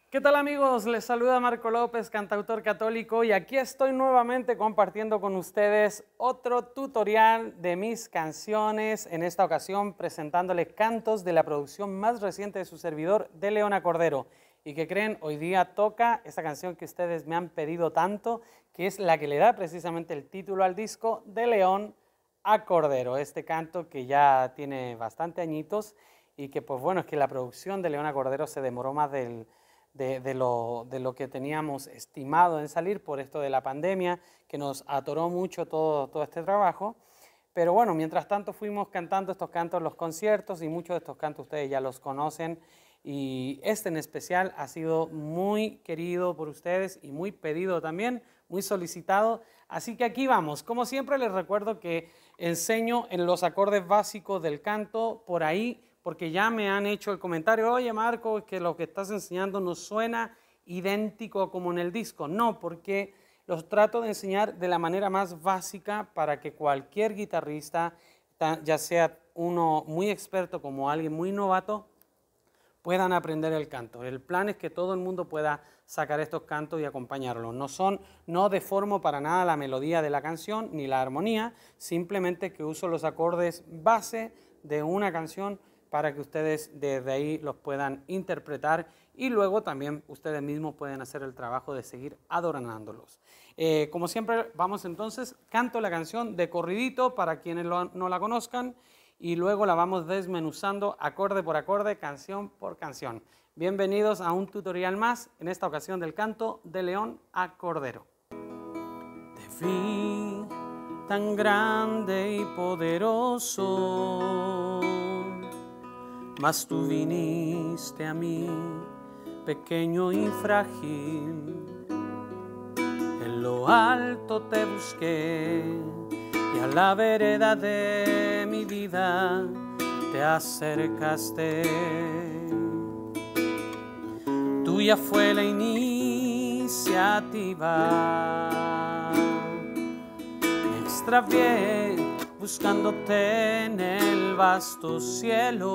¿Qué tal amigos? Les saluda Marco López, cantautor católico, y aquí estoy nuevamente compartiendo con ustedes otro tutorial de mis canciones, en esta ocasión presentándoles cantos de la producción más reciente de su servidor, de León a Cordero. Y que creen, hoy día toca esa canción que ustedes me han pedido tanto, que es la que le da precisamente el título al disco, De León a Cordero. Este canto que ya tiene bastante añitos y que pues bueno, es que la producción de León a Cordero se demoró más de lo que teníamos estimado en salir por esto de la pandemia, que nos atoró mucho todo este trabajo. Pero bueno, mientras tanto fuimos cantando estos cantos en los conciertos y muchos de estos cantos ustedes ya los conocen, y este en especial ha sido muy querido por ustedes y muy pedido también, muy solicitado. Así que aquí vamos. Como siempre les recuerdo que enseño en los acordes básicos del canto por ahí, porque ya me han hecho el comentario: oye Marco, es que lo que estás enseñando no suena idéntico como en el disco. No, porque los trato de enseñar de la manera más básica para que cualquier guitarrista, ya sea uno muy experto como alguien muy novato, puedan aprender el canto. El plan es que todo el mundo pueda sacar estos cantos y acompañarlos. No deformo para nada la melodía de la canción ni la armonía, simplemente que uso los acordes base de una canción para que ustedes desde ahí los puedan interpretar, y luego también ustedes mismos pueden hacer el trabajo de seguir adornándolos. Como siempre, vamos entonces, canto la canción de corridito para quienes no la conozcan, y luego la vamos desmenuzando acorde por acorde, canción por canción. Bienvenidos a un tutorial más, en esta ocasión del canto de León a Cordero. Te vi tan grande y poderoso, mas tú viniste a mí, pequeño y frágil. En lo alto te busqué y a la vereda de mi vida te acercaste. Tuya fue la iniciativa. Me extravié buscándote en el vasto cielo,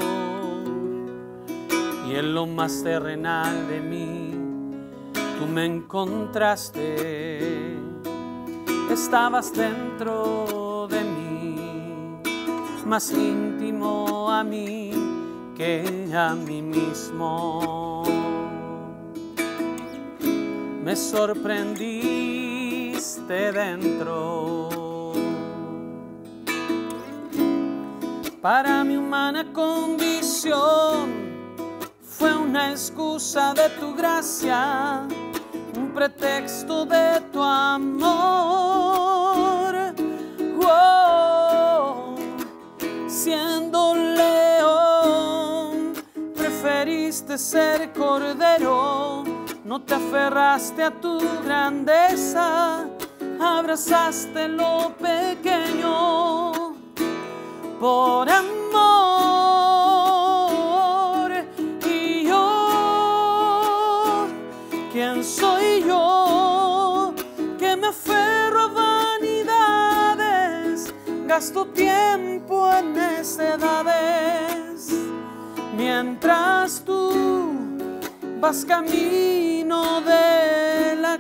y en lo más terrenal de mí tú me encontraste. Estabas dentro de mí, más íntimo a mí que a mí mismo. Me sorprendiste dentro. Para mi humana condición fue una excusa de tu gracia, un pretexto de tu amor. Oh, siendo león, preferiste ser cordero. No te aferraste a tu grandeza, abrazaste lo pequeño por amor. Y yo, ¿quién soy yo que me aferro a vanidades? Gasto tiempo en necedades, mientras tú vas camino de la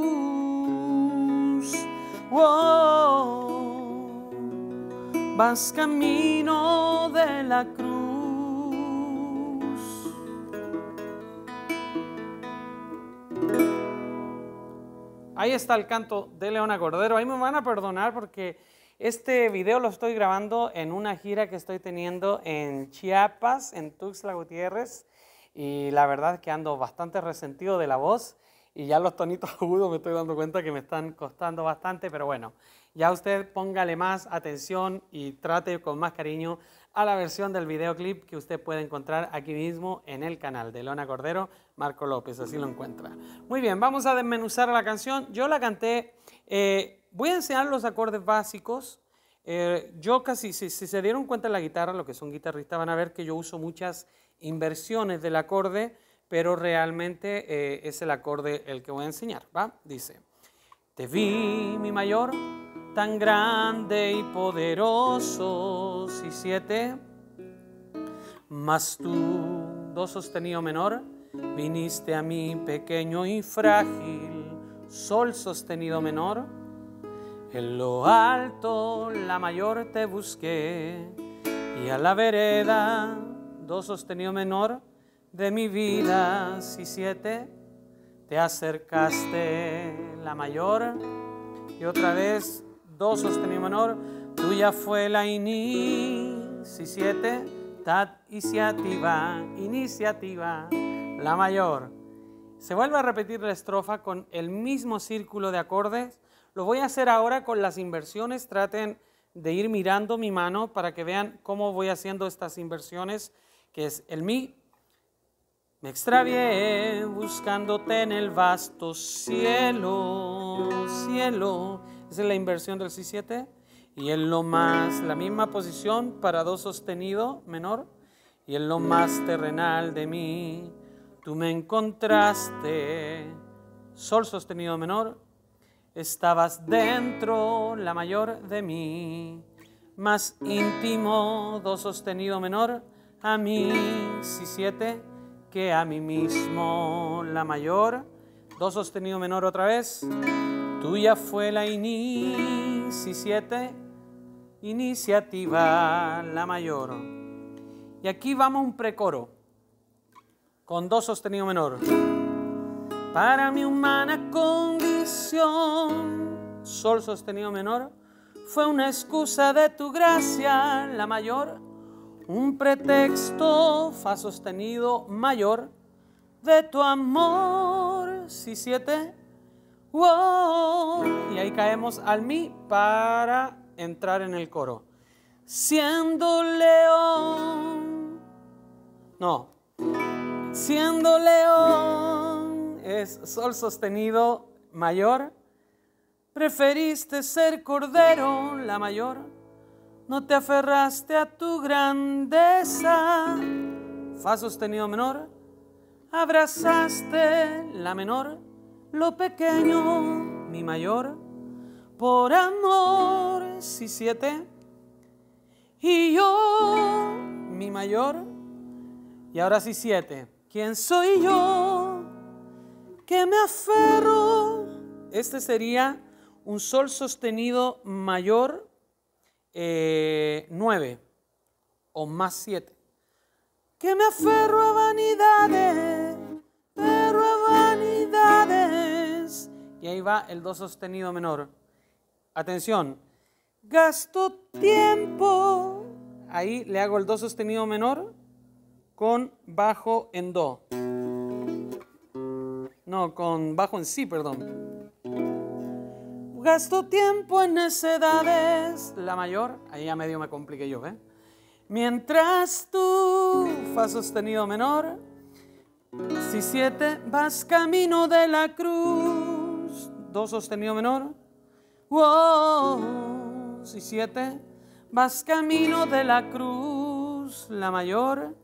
cruz. Oh, vas camino de la cruz. Ahí está el canto de León a Cordero. Ahí me van a perdonar porque este video lo estoy grabando en una gira que estoy teniendo en Chiapas, en Tuxtla Gutiérrez, y la verdad es que ando bastante resentido de la voz, y ya los tonitos agudos me estoy dando cuenta que me están costando bastante, pero bueno, ya usted póngale más atención y trate con más cariño a la versión del videoclip que usted puede encontrar aquí mismo en el canal de León a Cordero, Marco López, así lo encuentra. Muy bien, vamos a desmenuzar la canción. Yo la canté, voy a enseñar los acordes básicos. Yo casi, si se dieron cuenta en la guitarra, lo que son guitarristas van a ver que yo uso muchas inversiones del acorde, pero realmente es el acorde el que voy a enseñar, ¿va? Dice: te vi, mi mayor, tan grande y poderoso, si 7, mas tú, do sostenido menor, viniste a mí pequeño y frágil, sol sostenido menor. En lo alto la mayor te busqué y a la vereda, do sostenido menor de mi vida, si 7, te acercaste, la mayor. Y otra vez, do sostenido menor, tuya fue la si 7, tat iniciativa, la mayor. Se vuelve a repetir la estrofa con el mismo círculo de acordes. Lo voy a hacer ahora con las inversiones. Traten de ir mirando mi mano para que vean cómo voy haciendo estas inversiones, que es el mi. Me extravié buscándote en el vasto cielo, cielo. Esa es la inversión del si 7. Y en lo más, la misma posición para do sostenido menor. Y en lo más terrenal de mí, tú me encontraste, sol sostenido menor. Estabas dentro, la mayor de mí, más íntimo, do sostenido menor, a mí, si 7, que a mí mismo, la mayor, do sostenido menor otra vez, tuya fue la si 7, iniciativa, la mayor. Y aquí vamos un precoro, con do sostenido menor. Para mi humana condición, sol sostenido menor, fue una excusa de tu gracia, la mayor, un pretexto, fa sostenido mayor, de tu amor, si 7, wow. Y ahí caemos al mi para entrar en el coro. Siendo león, no, siendo león, es sol sostenido mayor, preferiste ser cordero, la mayor, no te aferraste a tu grandeza, fa sostenido menor, abrazaste, la menor, lo pequeño, mi mayor, por amor, si 7, y yo, mi mayor, y ahora si 7, ¿quién soy yo que me aferro? Este sería un sol sostenido mayor 9 o más 7. Que me aferro a vanidades, pero a vanidades. Y ahí va el do sostenido menor. Atención, gasto tiempo. Ahí le hago el do sostenido menor con bajo en do. No, con bajo en si, perdón. Gasto tiempo en necedades, la mayor. Ahí ya medio me compliqué yo, ¿eh? Mientras tú, fa sostenido menor, si 7, vas camino de la cruz, do sostenido menor, wow, si 7, vas camino de la cruz, la mayor,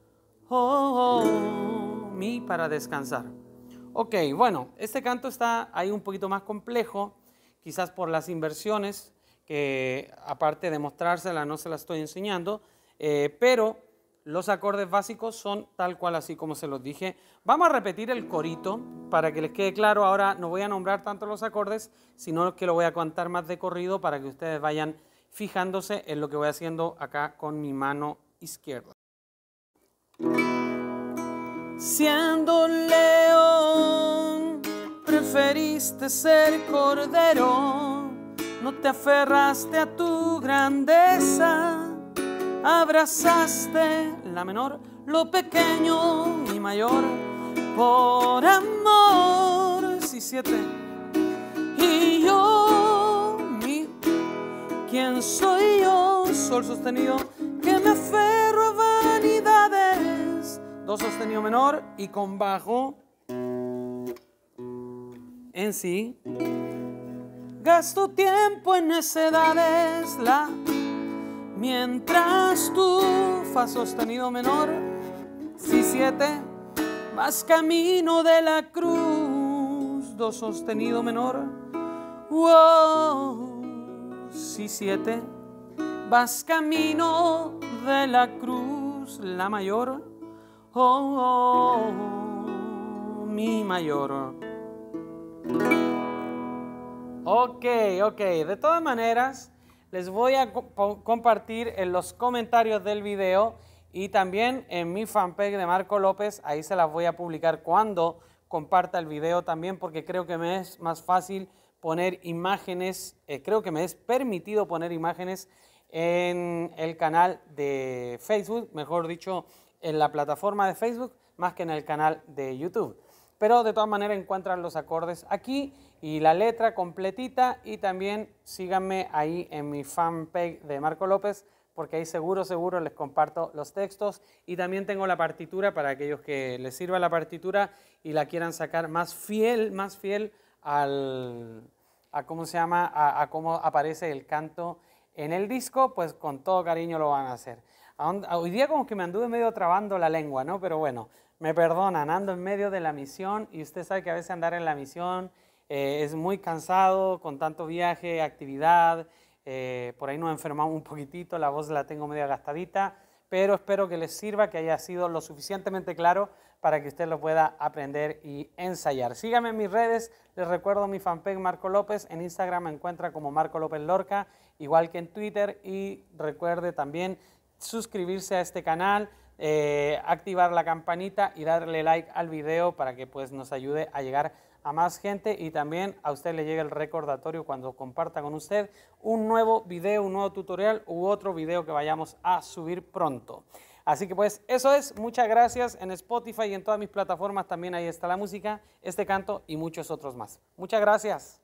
mi para descansar. Ok, bueno, este canto está ahí un poquito más complejo, quizás por las inversiones, que aparte de mostrárselas no se las estoy enseñando, pero los acordes básicos son tal cual así como se los dije. Vamos a repetir el corito para que les quede claro. Ahora no voy a nombrar tanto los acordes, sino que lo voy a contar más de corrido para que ustedes vayan fijándose en lo que voy haciendo acá con mi mano izquierda. Siendo león, preferiste ser cordero, no te aferraste a tu grandeza, abrazaste, la menor, lo pequeño y mayor, por amor, si 7, y yo, ¿quién soy yo? Sol sostenido, que me aferro a vanidades, do sostenido menor y con bajo en si. Gasto tiempo en necedades, la, mientras tú, fa sostenido menor, si 7, vas camino de la cruz, do sostenido menor, wow, si 7, vas camino de la cruz, la mayor, mi mayor. Ok, de todas maneras, les voy a compartir en los comentarios del video y también en mi fanpage de Marco López. Ahí se las voy a publicar cuando comparta el video también, porque creo que me es más fácil poner imágenes, creo que me es permitido poner imágenes en el canal de Facebook, mejor dicho, en la plataforma de Facebook, más que en el canal de YouTube. Pero de todas maneras encuentran los acordes aquí y la letra completita, y también síganme ahí en mi fanpage de Marco López, porque ahí seguro les comparto los textos, y también tengo la partitura para aquellos que les sirva la partitura y la quieran sacar más fiel a cómo aparece el canto en el disco, pues con todo cariño lo van a hacer. Hoy día como que me anduve medio trabando la lengua, ¿no? Pero bueno, me perdonan, ando en medio de la misión, y usted sabe que a veces andar en la misión es muy cansado con tanto viaje, actividad, por ahí nos enfermamos un poquitito, la voz la tengo medio gastadita, pero espero que les sirva, que haya sido lo suficientemente claro para que usted lo pueda aprender y ensayar. Síganme en mis redes, les recuerdo mi fanpage Marco López, en Instagram me encuentra como Marco López Lorca, igual que en Twitter, y recuerde también suscribirse a este canal, activar la campanita y darle like al video para que pues nos ayude a llegar a más gente, y también a usted le llegue el recordatorio cuando comparta con usted un nuevo video, un nuevo tutorial u otro video que vayamos a subir pronto. Así que pues eso es, muchas gracias. En Spotify y en todas mis plataformas también ahí está la música, este canto y muchos otros más. Muchas gracias.